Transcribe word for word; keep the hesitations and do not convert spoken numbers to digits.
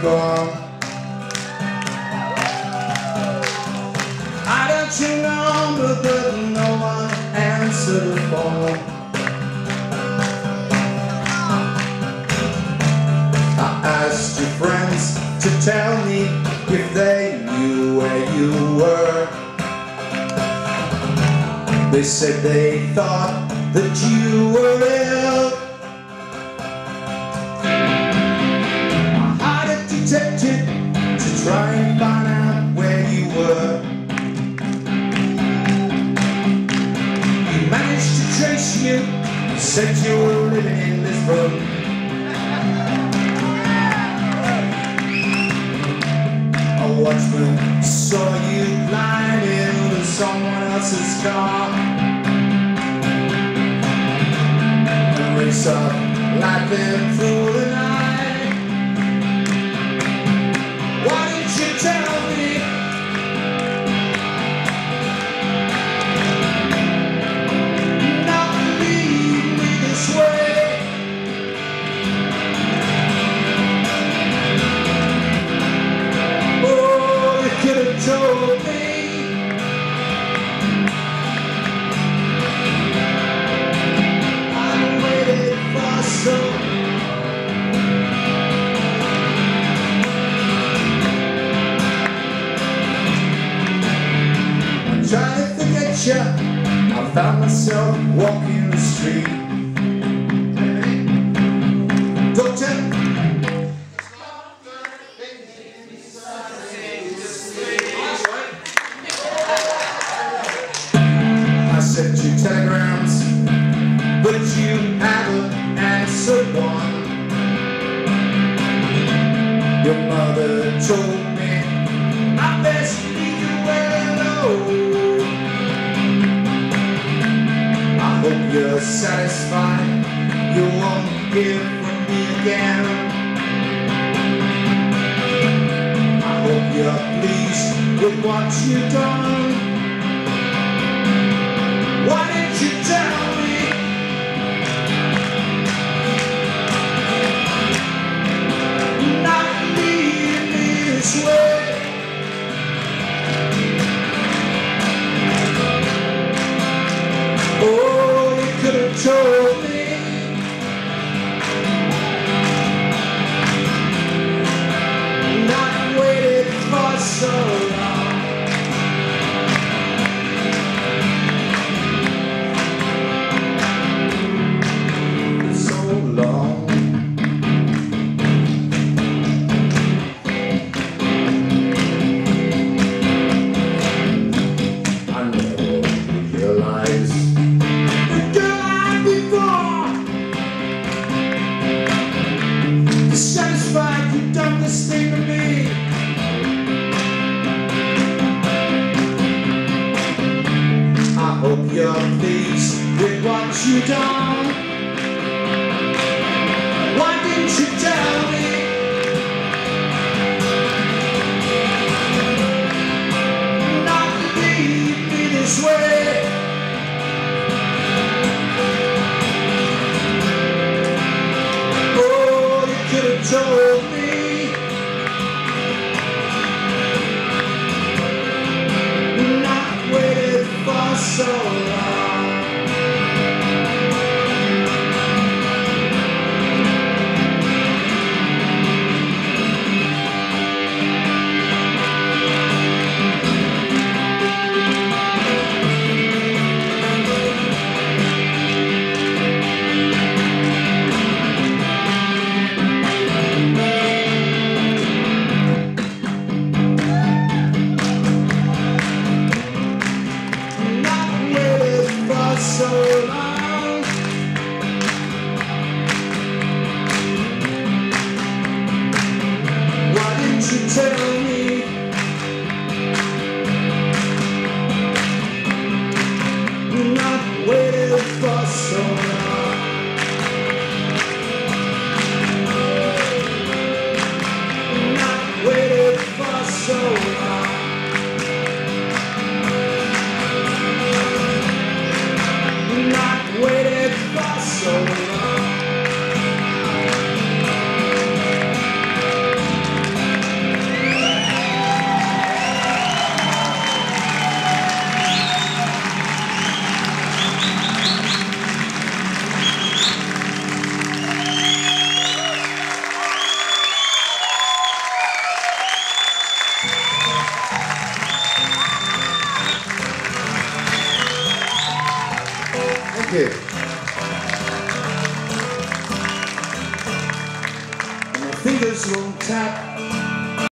gone. I got your number, but no one answered the phone. I asked your friends to tell me if they knew where you were. They said they thought that you were ill. I hired a detective to try and find out where you were. He managed to trace you, he said you were living in this room. A watchman saw you lying in someone else's car. And race up, laughing through the night. Why didn't you tell me? Not leave me this way. Oh, you could have told me. Trying to forget you, I found myself walking the street. Doctor, I sent you telegrams, but you haven't answered one. Your mother told me I best leave you well alone. I hope you're satisfied, you won't hear from me again. I hope you're pleased with what you've done. Why didn't you tell me? Not leave me this way. Oh, you could have told me. Not waited for so long. So long. I never realized satisfied you've done this thing to me. I hope you're pleased with what you've done. Why didn't you tell me? Not to leave me this way. Could have told me. Not waited for so long. Not waited Thank you. And my fingers won't tap